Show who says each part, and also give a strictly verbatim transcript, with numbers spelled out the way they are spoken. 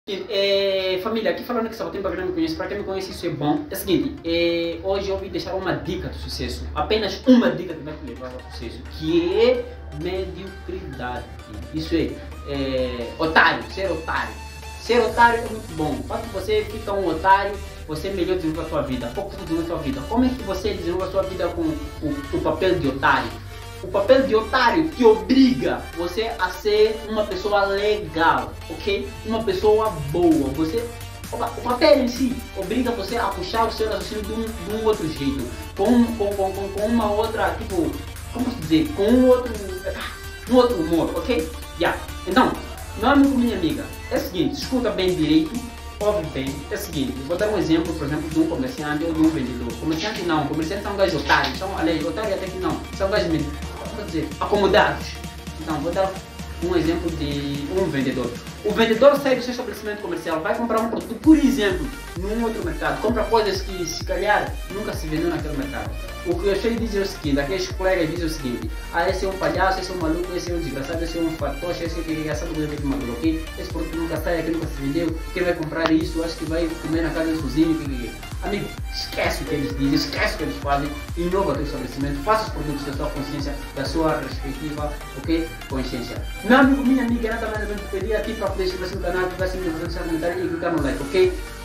Speaker 1: É, família, aqui falando que só tem para quem me conhece, para quem me conhece isso é bom. É o seguinte, é, hoje eu vim deixar uma dica do sucesso, apenas uma dica que vai te levar ao sucesso, que é mediocridade. Isso é, é otário, ser otário. Ser otário é muito bom. Quando você fica um otário, você melhor desenvolve a sua vida, pouco desenvolve a sua vida. Como é que você desenvolve a sua vida com o, o papel de otário? O papel de otário te obriga você a ser uma pessoa legal, ok? Uma pessoa boa. Você, o papel em si obriga você a puxar o seu raciocínio de um, de um outro jeito, com, com, com, com uma outra, tipo, como se dizer, com um outro, um outro humor, ok? Yeah. Então, meu amigo, minha amiga, é o seguinte, escuta bem direito, ouve bem. É o seguinte, vou dar um exemplo, por exemplo, de um comerciante ou de um vendedor. Comerciante não, comerciantes são gajos otários, são, aliás, otários até que não, são gajos, vou dizer, acomodados. Então, vou dar um exemplo de um vendedor. O vendedor sai do seu estabelecimento comercial, vai comprar um produto, por exemplo, num outro mercado, compra coisas que se calhar nunca se vendeu naquele mercado. O que eu sei dizer é o seguinte, aqueles colegas dizem o seguinte: ah, esse é um palhaço, esse é um maluco, esse é um desgraçado, esse é um fatoche, esse é que é sabe do maluco, ok? Esse produto nunca sai, aqui nunca se vendeu, quem vai comprar isso, acho que vai comer na casa do sozinho, que, que, que. Amigo, esquece o que eles dizem, esquece o que eles fazem, inova o teu estabelecimento, faça os produtos da sua consciência, da sua respectiva, ok? Consciência. Meu amigo, minha amiga, nada mais a pedir aqui para poder inscrever-se no canal, ativar o sininho, fazer comentário e clicar no like, ok?